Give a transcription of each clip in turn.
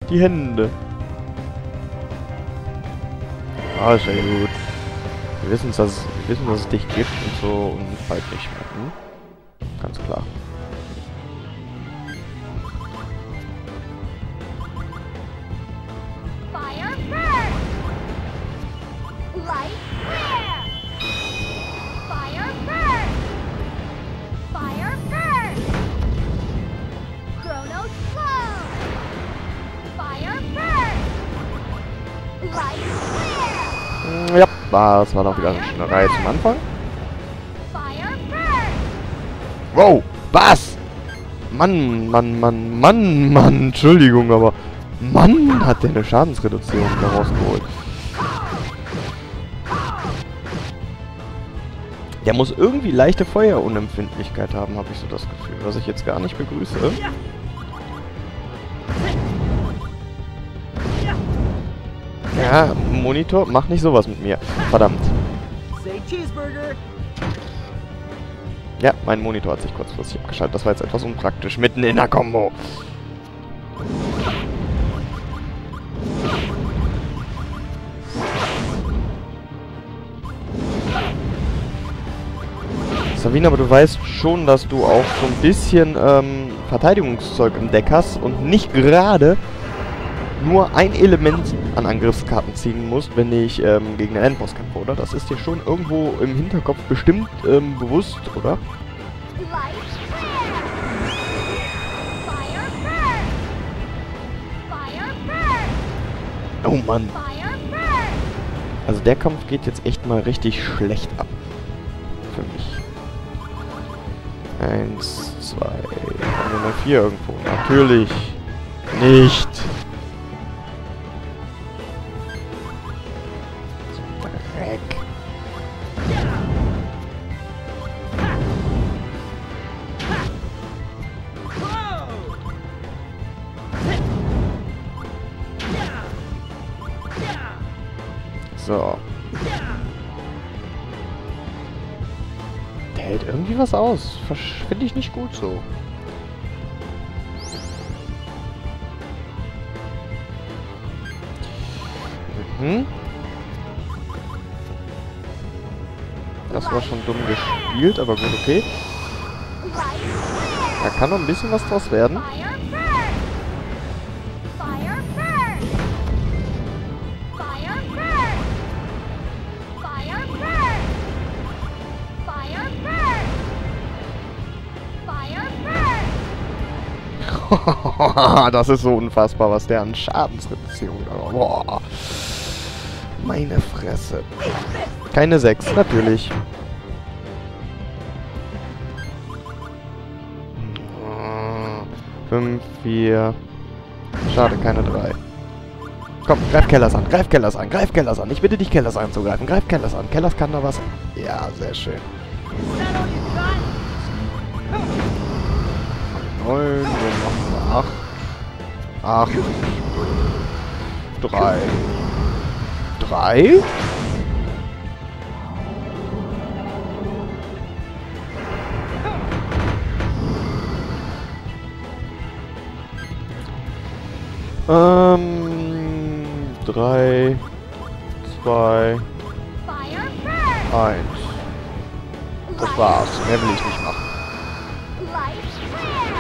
Die Hände. Ah, sehr gut. Wir wissen, dass es dich gibt und so und bald nicht mehr. Hm? Ganz klar. Fire first! Light flare! Fire first! Fire first! Chrono slow! Fire first! Light flare! Ja, das war doch wieder eine Schneiderei zum Anfang. Fire first! Wow, was? Mann, Entschuldigung, aber Mann, hat der eine Schadensreduzierung da rausgeholt. Der muss irgendwie leichte Feuerunempfindlichkeit haben, habe ich so das Gefühl, was ich jetzt gar nicht begrüße. Ja, Monitor, mach nicht sowas mit mir. Verdammt. Say cheeseburger. Ja, mein Monitor hat sich kurzfristig abgeschaltet. Das war jetzt etwas unpraktisch, mitten in der Combo. Sabine, aber du weißt schon, dass du auch so ein bisschen Verteidigungszeug im Deck hast und nicht gerade nur ein Element an Angriffskarten ziehen musst, wenn ich gegen den Endboss kämpfe, oder? Das ist dir schon irgendwo im Hinterkopf bestimmt bewusst, oder? Light flare! Fire first! Fire first! Oh Mann. Fire first! Also der Kampf geht jetzt echt mal richtig schlecht ab. Für mich. 1, 2, Nummer 4 irgendwo. Natürlich nicht. So, Dreck. So. Der hält irgendwie was aus. Finde ich nicht gut so. Mhm. Das war schon dumm gespielt, aber gut, okay. Da kann noch ein bisschen was draus werden. Fire first! Fire first! Fire first! Fire first! Fire first! Fire first! Das ist so unfassbar, was der an Schadensreduzierung hat. Boah. Meine Fresse. Keine 6, natürlich. 5, 4. Schade, keine 3. Komm, greif Kellers an, greif Kellers an, greif Kellers an. Ich bitte dich, Kellers anzugreifen. Greif Kellers an. Kellers kann da was. Ja, sehr schön. 9, dann machen wir 8. 8. 3. 3? Ähm, 3, 2, Fire first! 1. Das war's. Mehr will ich nicht machen. Light flare!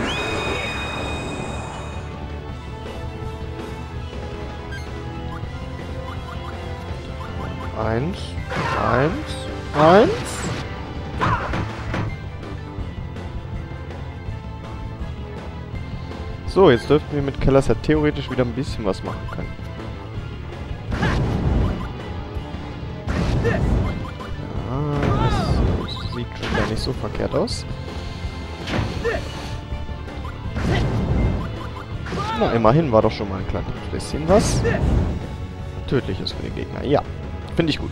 1, 1, 1. So, jetzt dürften wir mit Kellers ja theoretisch wieder ein bisschen was machen können. Ja, das sieht schon gar nicht so verkehrt aus. Na, immerhin war doch schon mal ein kleines bisschen was. Tödliches für den Gegner. Ja, finde ich gut.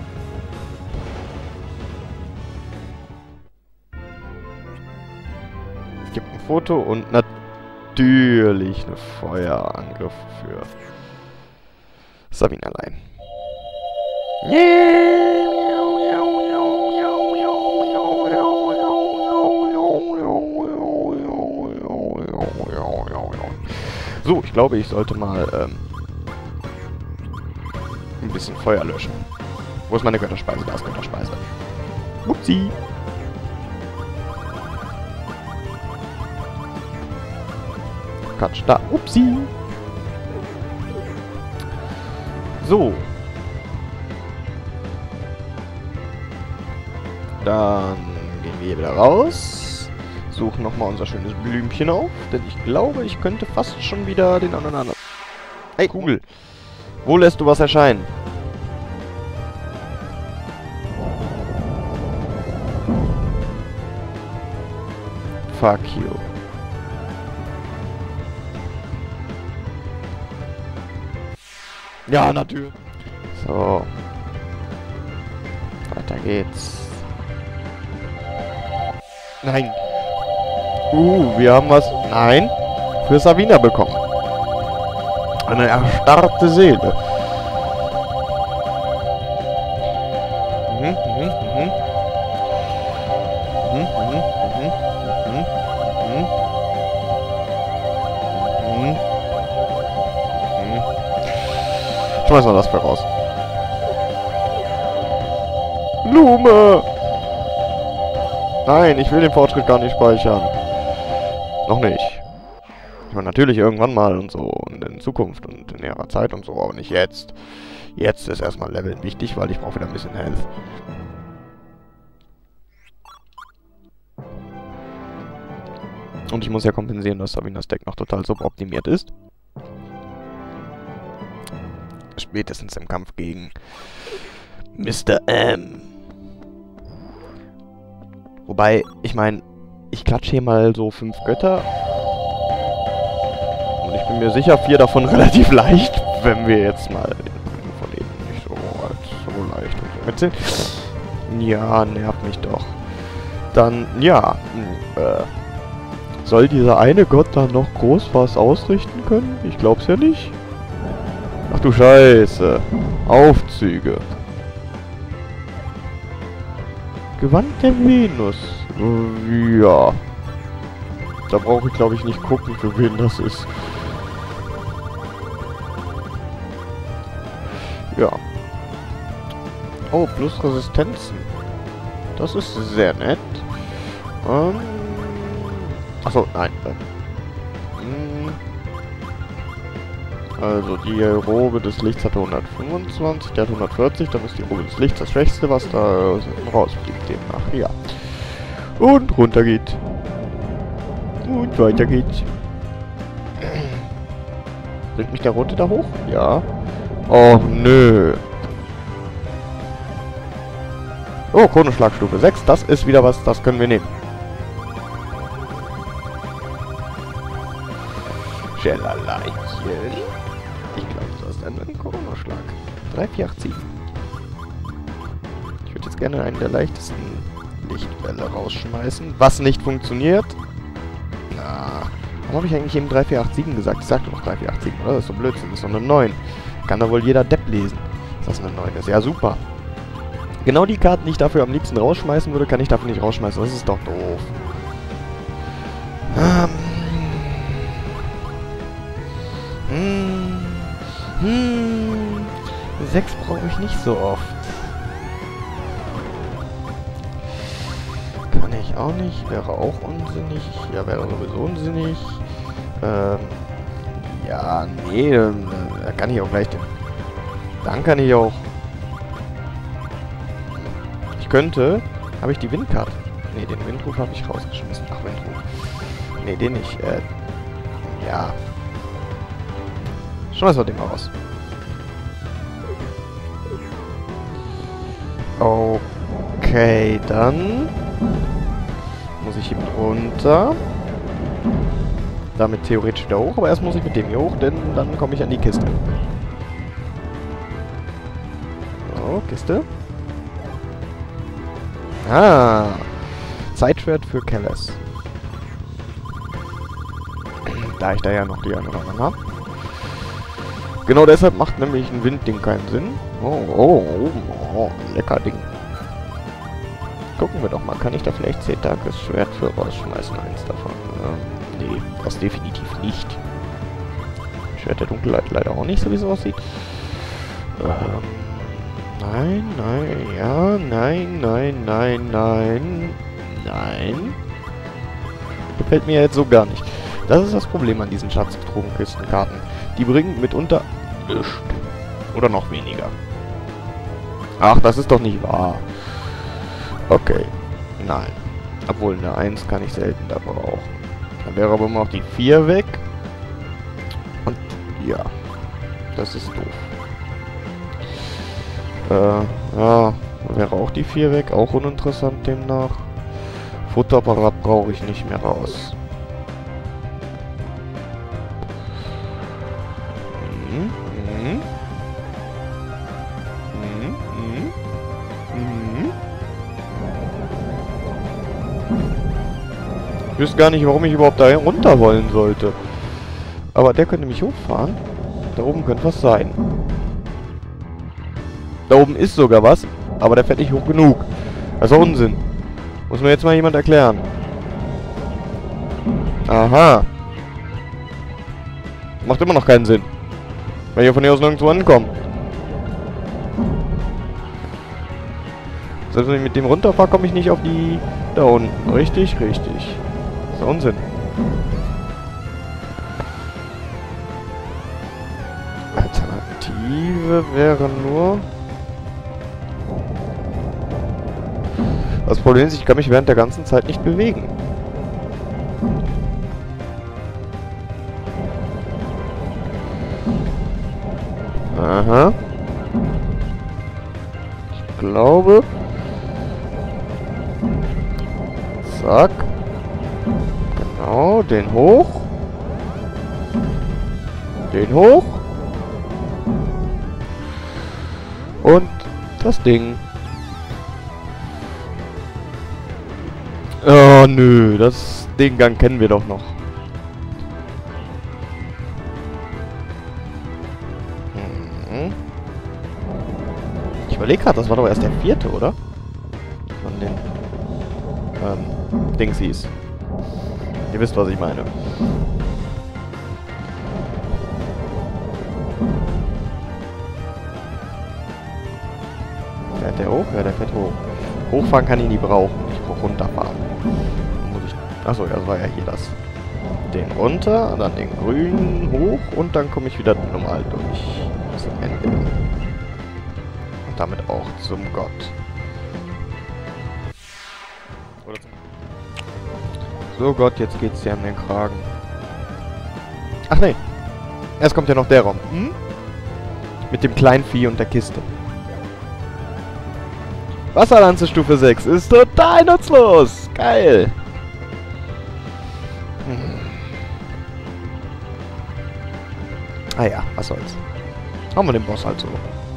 Gibt ein Foto und natürlich eine Feuerangriff für Sabine allein. So, ich glaube, ich sollte mal ein bisschen Feuer löschen. Wo ist meine Götterspeise? Da ist Götterspeise. Upsi. Quatsch, da. Upsi. So. Dann gehen wir hier wieder raus. Suchen nochmal unser schönes Blümchen auf. Denn ich glaube, ich könnte fast schon wieder den anderen... Hey, Kugel. Wo lässt du was erscheinen? Fuck you. Ja, natürlich. So. Weiter geht's. Nein. Wir haben was... Nein. Für Savina bekommen. Eine erstarrte Seele. Schmeißen wir das für raus. Blume! Nein, ich will den Fortschritt gar nicht speichern. Noch nicht. Ich meine, natürlich irgendwann mal und so. Und in Zukunft und in näherer Zeit und so, aber nicht jetzt. Jetzt ist erstmal Leveln wichtig, weil ich brauche wieder ein bisschen Health. Und ich muss ja kompensieren, dass Savinas Deck noch total suboptimiert ist. Spätestens im Kampf gegen Mr. M. Wobei, ich meine, ich klatsche hier mal so 5 Götter. Und ich bin mir sicher, 4 davon relativ leicht, wenn wir jetzt mal von denen nicht so, so leicht und so mitziehen. Ja, nervt mich doch. Dann, ja, soll dieser eine Gott dann noch groß was ausrichten können? Ich glaub's ja nicht. Ach du Scheiße. Aufzüge. Gewand der Venus. Ja. Da brauche ich, glaube ich, nicht gucken, für wen das ist. Ja. Oh, plus Resistenzen. Das ist sehr nett. Achso, nein. Also die Robe des Lichts hatte 125, der hat 140, dann ist die Robe des Lichts das Schwächste, was da rausfliegt demnach, ja. Und runter geht. Und weiter geht's. Bringt mich der Rote da hoch? Ja. Oh, nö. Oh, Chronoschlagstufe 6, das ist wieder was, das können wir nehmen. Schellalein. Ich glaube, du hast einen Chronoschlag. 3487. Ich würde jetzt gerne einen der leichtesten Lichtbälle rausschmeißen, was nicht funktioniert. Na, warum habe ich eigentlich eben 3487 gesagt? Ich sagte doch 3487, oder? Das ist so Blödsinn, das ist doch eine 9. Kann da wohl jeder Depp lesen, dass das eine 9 ist. Ja, super. Genau die Karten, die ich dafür am liebsten rausschmeißen würde, kann ich dafür nicht rausschmeißen. Das ist doch doof. 6 brauche ich nicht so oft. Kann ich auch nicht. Wäre auch unsinnig. Ja, wäre sowieso unsinnig. Ja, nee. Da kann ich auch gleich den... Dann kann ich auch... Ich könnte... Habe ich die Windkarte? Nee, den Windruf habe ich rausgeschmissen. Ach, Windruf. Nee, den nicht. Ja. Schmeißen wir den mal raus. Okay, dann muss ich hier mit runter. Damit theoretisch wieder hoch, aber erst muss ich mit dem hier hoch, denn dann komme ich an die Kiste. So, Kiste. Ah, Zeitschwert für Kellis. Da ich da ja noch die anderen habe. Genau deshalb macht nämlich ein Windding keinen Sinn. Oh, lecker Ding. Gucken wir doch mal, kann ich da vielleicht Zetakes Schwert für rausschmeißen? Eins davon. Nee, das definitiv nicht. Schwert der Dunkelheit leider auch nicht, so wie es aussieht. Nein, nein, ja, nein, nein, nein, nein, nein. Gefällt mir jetzt so gar nicht. Das ist das Problem an diesen Schatztruhenkistenkarten. Die bringen mitunter nichts. Oder noch weniger. Ach, das ist doch nicht wahr. Okay. Nein. Obwohl, eine 1 kann ich selten da brauchen. Dann wäre aber immer noch die 4 weg. Und ja. Das ist doof. Ja. Wäre auch die 4 weg. Auch uninteressant demnach. Futterapparat brauche ich nicht mehr raus. Ich wüsste gar nicht, warum ich überhaupt da runter wollen sollte. Aber der könnte mich hochfahren. Da oben könnte was sein. Da oben ist sogar was, aber der fährt nicht hoch genug. Das ist doch Unsinn. Muss mir jetzt mal jemand erklären. Aha. Macht immer noch keinen Sinn. Weil ich von hier aus nirgendwo ankomme. Selbst wenn ich mit dem runterfahre, komme ich nicht auf die da unten. Richtig, richtig. Das ist Unsinn. Alternative wäre nur... Das Problem ist, ich kann mich während der ganzen Zeit nicht bewegen. Aha. Ich glaube... Zack. Genau, den hoch. Den hoch. Und das Ding. Oh, nö, den Gang kennen wir doch noch. Ich überlege gerade, das war doch erst der 4., oder? Von den Dingsies. Ihr wisst, was ich meine. Fährt der hoch? Ja, der fährt hoch. Hochfahren kann ich nie brauchen. Ich brauche runterfahren. Muss ich... Achso, ja, das war ja hier das. Den runter, dann den grünen hoch und dann komme ich wieder normal durch. Zum Ende. Und damit auch zum Gott. Oder zum... So Gott, jetzt geht's dir an den Kragen. Ach nee. Erst kommt ja noch der Raum. Hm? Mit dem kleinen Vieh und der Kiste. Wasserlanze Stufe 6 ist total nutzlos. Geil. Ah ja, was soll's. Haben wir den Boss halt so.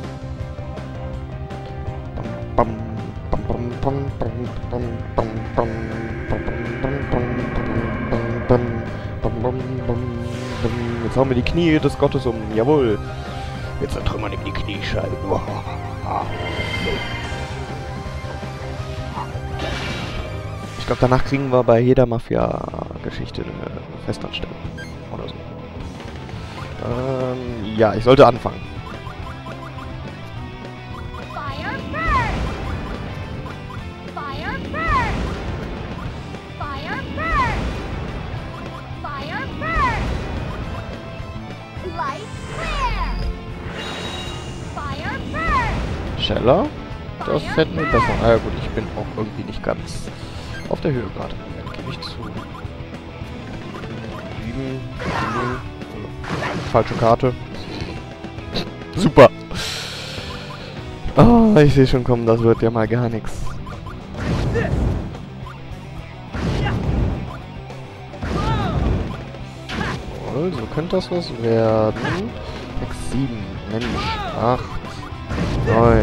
Jetzt hauen wir die Knie des Gottes um. Jawohl. Jetzt zertrümmern ihm die Kniescheiben. Ich glaube, danach kriegen wir bei jeder Mafia-Geschichte eine Festanstellung. Oder so. Ja, ich sollte anfangen. Fire first! Fire first! Fire first! Fire first! Light clear! Fire first! Scheller? Das hätten wir besser. Ah ja gut, ich bin auch irgendwie nicht ganz auf der Höhe gerade. Gebe ich zu. 7. Falsche Karte. Super. Oh, ich sehe schon kommen, das wird ja mal gar nichts. So könnte das was werden. 6, 7, Mensch, 8, 9.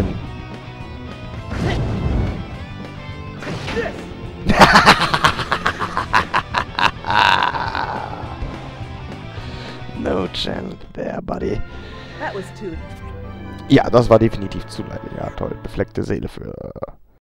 No chance there, buddy. That was too. Ja, das war definitiv zu leid. Ja, toll. Befleckte Seele für